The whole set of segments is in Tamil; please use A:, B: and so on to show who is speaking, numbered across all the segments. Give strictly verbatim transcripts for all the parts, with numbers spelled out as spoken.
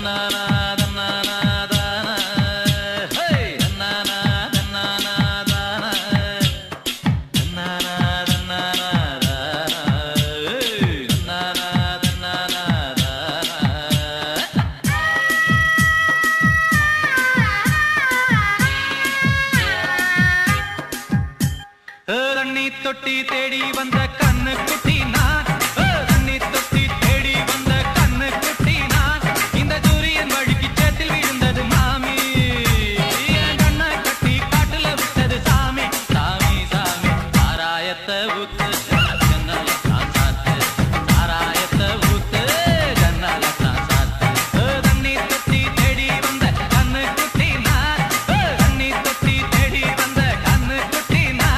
A: தொட்டி தேடி வந்த கண்ணு குட்டி நான், தண்ணி தொட்டி தேடி வந்த கண்ணு குட்டி நான், இந்த சூரியன் வழுக்கி சேத்தில் விழுந்தது மாமி, என் கண்ணை கட்டி காட்டுல விட்டது சாமி. சாமி சாமி சாராயத்தை ஊத்து ஜன்னல தான் சாத்து, சாராயத்தை ஊத்து ஜன்னல தான் சாத்து. தண்ணி தொட்டி தேடி வந்த கண்ணு குட்டி நான், தண்ணி தொட்டி தேடி வந்த கண்ணு குட்டி நான்.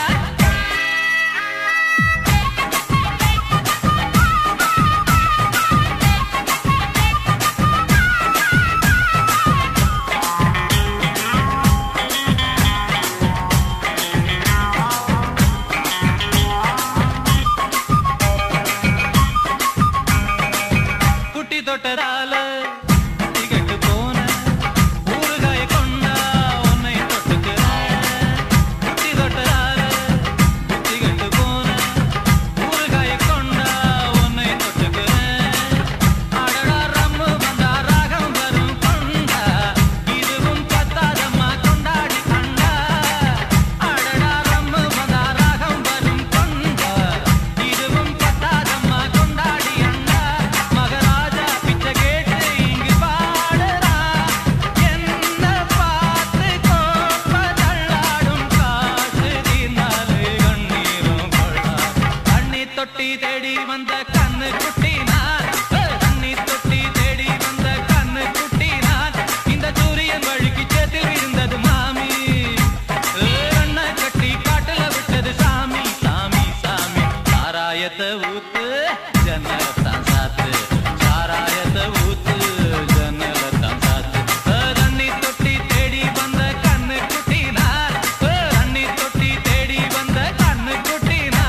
A: தொட்டதால திகட்டு போன ஊறுகாய கொண்டா உன்னை தொட்டுக்கிறேன். குட்டி தொட்டதால திகட்டு போன ஊறுகாய கொண்டா உன்னை தொட்டுக்கிறேன். அடடா ரம்மு வந்தா ராகம் வரும் கொண்டா, இதுவும் பத்தாதம்மா கொண்டாடி கண்டா. அடடா ரம்மு வந்தா ராகம் வரும் கொண்டா, இதுவும் பத்தாதம்மா கொண்டாடி அண்டா. மகராஜா தொட்டி தேடி வந்த கண்ணு குட்டி நான், தண்ணி தொட்டி தேடி வந்த கண்ணு குட்டி நான், இந்த சூரியன் வழுக்கி சேத்தில் விழுந்தது மாமி, கண்ணை கட்டி காட்டுல விட்டது சாமி. சாமி சாமி சாராயத்தை ஊத்து ஜன்னலத்தான் சாத்து, சாராயத்தை ஊத்து ஜன்னலத்தான் சாத்து. தண்ணி தொட்டி தேடி வந்த கண்ணு குட்டி நான், தண்ணி தொட்டி தேடி வந்த கண்ணு குட்டி நான்.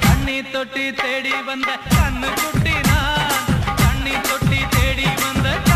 A: தொட்டி தேடி வந்த கண்ணு குட்டி நான், தண்ணி தொட்டி தேடி வந்த